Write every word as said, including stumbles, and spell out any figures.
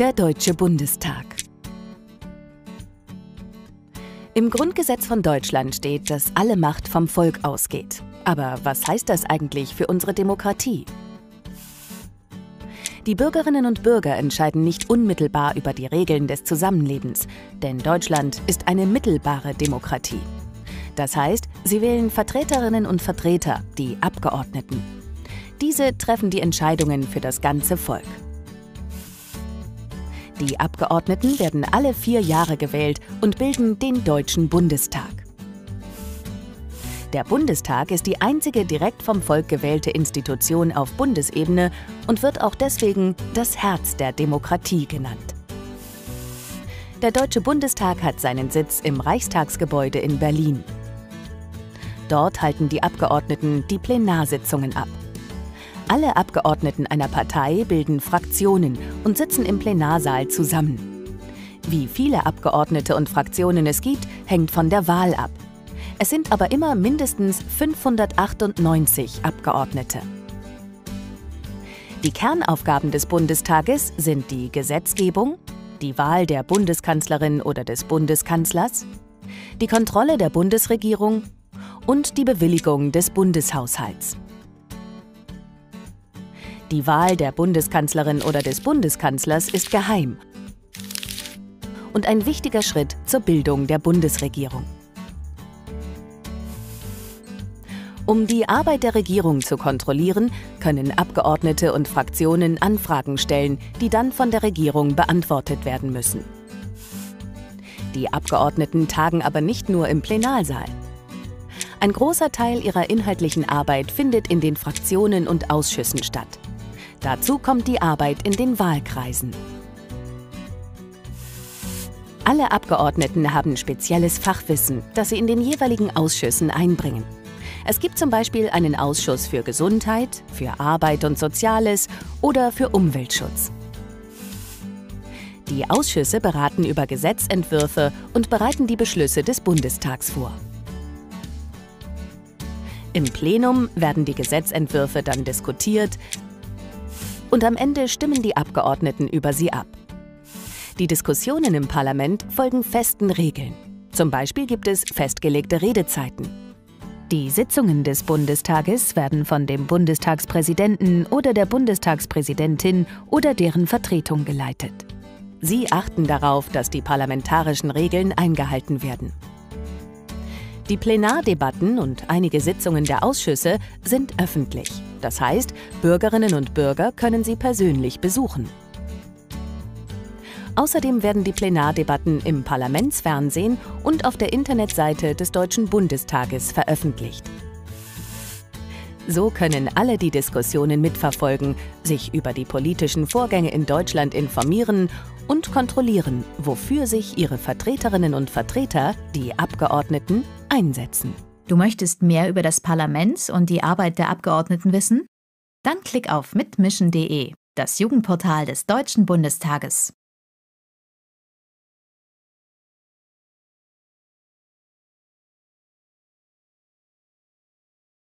Der Deutsche Bundestag. Im Grundgesetz von Deutschland steht, dass alle Macht vom Volk ausgeht. Aber was heißt das eigentlich für unsere Demokratie? Die Bürgerinnen und Bürger entscheiden nicht unmittelbar über die Regeln des Zusammenlebens, denn Deutschland ist eine mittelbare Demokratie. Das heißt, sie wählen Vertreterinnen und Vertreter, die Abgeordneten. Diese treffen die Entscheidungen für das ganze Volk. Die Abgeordneten werden alle vier Jahre gewählt und bilden den Deutschen Bundestag. Der Bundestag ist die einzige direkt vom Volk gewählte Institution auf Bundesebene und wird auch deswegen das Herz der Demokratie genannt. Der Deutsche Bundestag hat seinen Sitz im Reichstagsgebäude in Berlin. Dort halten die Abgeordneten die Plenarsitzungen ab. Alle Abgeordneten einer Partei bilden Fraktionen und sitzen im Plenarsaal zusammen. Wie viele Abgeordnete und Fraktionen es gibt, hängt von der Wahl ab. Es sind aber immer mindestens fünfhundertachtundneunzig Abgeordnete. Die Kernaufgaben des Bundestages sind die Gesetzgebung, die Wahl der Bundeskanzlerin oder des Bundeskanzlers, die Kontrolle der Bundesregierung und die Bewilligung des Bundeshaushalts. Die Wahl der Bundeskanzlerin oder des Bundeskanzlers ist geheim und ein wichtiger Schritt zur Bildung der Bundesregierung. Um die Arbeit der Regierung zu kontrollieren, können Abgeordnete und Fraktionen Anfragen stellen, die dann von der Regierung beantwortet werden müssen. Die Abgeordneten tagen aber nicht nur im Plenarsaal. Ein großer Teil ihrer inhaltlichen Arbeit findet in den Fraktionen und Ausschüssen statt. Dazu kommt die Arbeit in den Wahlkreisen. Alle Abgeordneten haben spezielles Fachwissen, das sie in den jeweiligen Ausschüssen einbringen. Es gibt zum Beispiel einen Ausschuss für Gesundheit, für Arbeit und Soziales oder für Umweltschutz. Die Ausschüsse beraten über Gesetzentwürfe und bereiten die Beschlüsse des Bundestags vor. Im Plenum werden die Gesetzentwürfe dann diskutiert und am Ende stimmen die Abgeordneten über sie ab. Die Diskussionen im Parlament folgen festen Regeln. Zum Beispiel gibt es festgelegte Redezeiten. Die Sitzungen des Bundestages werden von dem Bundestagspräsidenten oder der Bundestagspräsidentin oder deren Vertretung geleitet. Sie achten darauf, dass die parlamentarischen Regeln eingehalten werden. Die Plenardebatten und einige Sitzungen der Ausschüsse sind öffentlich. Das heißt, Bürgerinnen und Bürger können sie persönlich besuchen. Außerdem werden die Plenardebatten im Parlamentsfernsehen und auf der Internetseite des Deutschen Bundestages veröffentlicht. So können alle die Diskussionen mitverfolgen, sich über die politischen Vorgänge in Deutschland informieren und kontrollieren, wofür sich ihre Vertreterinnen und Vertreter, die Abgeordneten, einsetzen. Du möchtest mehr über das Parlament und die Arbeit der Abgeordneten wissen? Dann klick auf mitmischen punkt de, das Jugendportal des Deutschen Bundestages.